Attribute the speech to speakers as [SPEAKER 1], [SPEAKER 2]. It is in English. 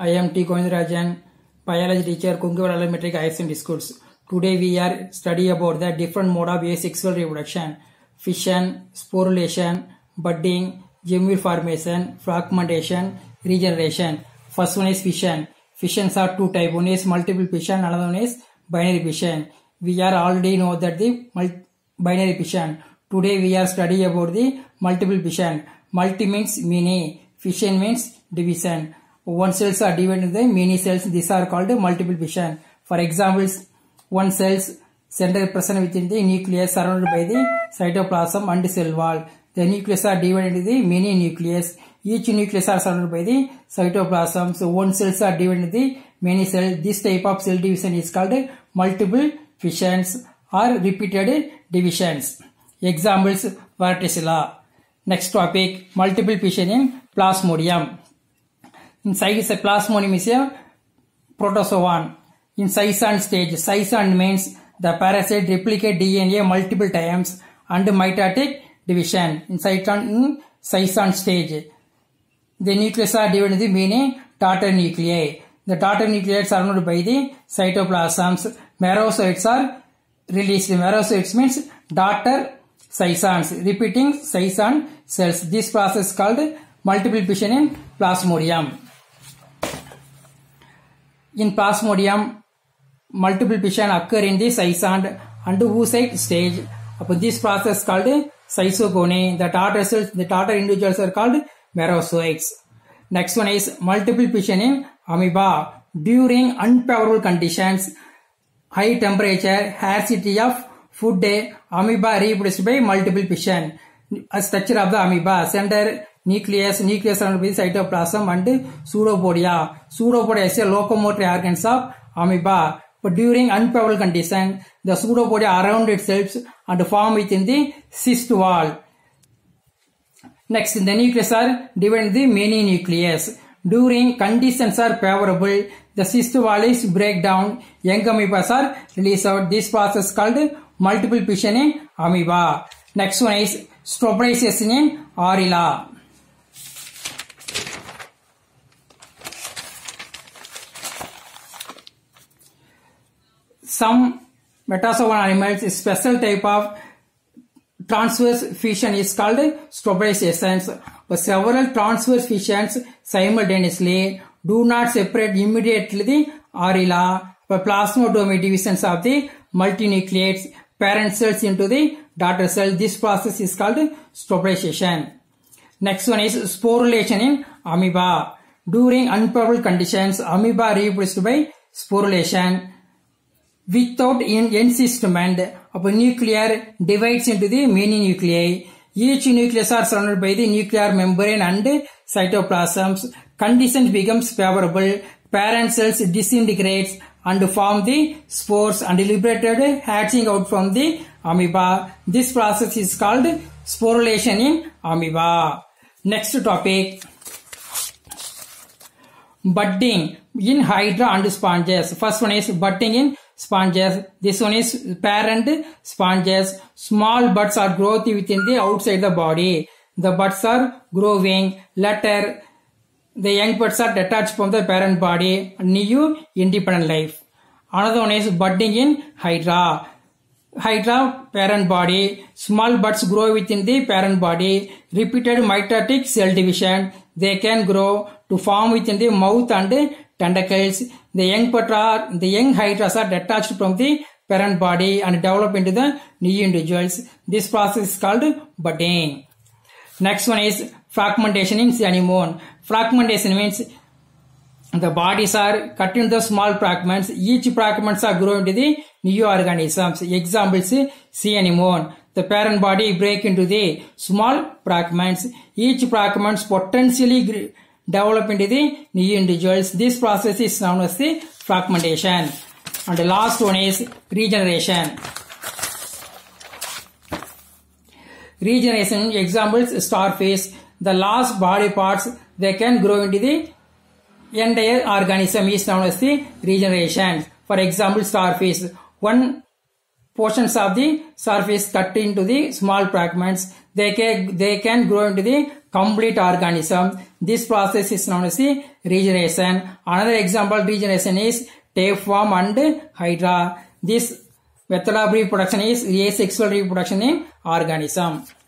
[SPEAKER 1] I am T. Govindarajan, biology teacher, Kunguvar Elementary Higher Secondary Schools. Today we are studying about the different mode of asexual reproduction: fission, sporulation, budding, gemule formation, fragmentation, regeneration. First one is fission. Fissions are two types. One is multiple fission, another one is binary fission. We are already know that the binary fission. Today we are studying about the multiple fission. Multi means many, fission means division. One cells are divided into many cells. These are called multiple fission. For example, one cell's center present within the nucleus surrounded by the cytoplasm and cell wall. The nucleus are divided into the many nucleus. Each nucleus are surrounded by the cytoplasm. So one cells are divided into the many cells. This type of cell division is called multiple fissions or repeated divisions. Examples: Verticilla. Next topic: multiple fission in Plasmodium. In Plasmodium is a protozoan. In Sison stage, Sison means the parasite replicate DNA multiple times and mitotic division. In Sison stage, the nucleus are divided into many daughter nuclei. The daughter nuclei are surrounded by the cytoplasms. Merozoites are released. Merozoites means daughter sisons, repeating sison cells. This process is called multiple fission in Plasmodium. In Plasmodium, multiple fission occur in the sison and oocyte stage. Upon this process is called schizogony. The daughter cells, the daughter individuals are called merozoites. Next one is multiple fission in amoeba. During unfavorable conditions, high temperature, scarcity of food, amoeba reproduced by multiple fission. A structure of the amoeba: center, nucleus surrounded by cytoplasm and pseudopodia. Pseudopodia is a locomotory organs of amoeba. But during unfavorable condition, the pseudopodia around itself and form within the cyst wall. Next, the nucleus are divided into the many nucleus. During conditions are favorable, the cyst wall is break down. Young amoebas are released out. This process called multiple fission in amoeba. Next one is stropization in Arila. Some metazoan animals, special type of transverse fission is called stropization. But several transverse fissions simultaneously do not separate immediately the arilla. But plasmodium divisions of the multinucleates parent cells into the daughter cell. This process is called stropization. Next one is sporulation in amoeba. During unfavorable conditions, amoeba reproduced by sporulation. Without encystment, a nuclear divides into the many nuclei. Each nucleus are surrounded by the nuclear membrane and cytoplasms. Conditions becomes favorable. Parent cells disintegrates and form the spores and liberated hatching out from the amoeba. This process is called sporulation in amoeba. Next topic: budding in hydra and sponges. First one is budding in sponges. This one is parent sponges. Small buds are growth within the outside the body. The buds are growing. Later, the young buds are detached from the parent body and new independent life. Another one is budding in hydra. Hydra parent body. Small buds grow within the parent body. Repeated mitotic cell division. They can grow to form within the mouth and tentacles. The young hydras are detached from the parent body and develop into the new individuals. This process is called budding. Next one is fragmentation in anemone. Fragmentation means the bodies are cut into small fragments. Each fragments are grown into the new organisms. Examples: sea anemone. The parent body break into the small fragments. Each fragments potentially develop into the new individuals. This process is known as the fragmentation. And the last one is regeneration. Regeneration examples: starfish. The last body parts they can grow into the entire organism is known as the regeneration. For example, starfish. One portions of the surface cut into the small fragments. They can grow into the complete organism. This process is known as the regeneration. Another example of regeneration is tapeworm and hydra. This method of reproduction is asexual reproduction in organism.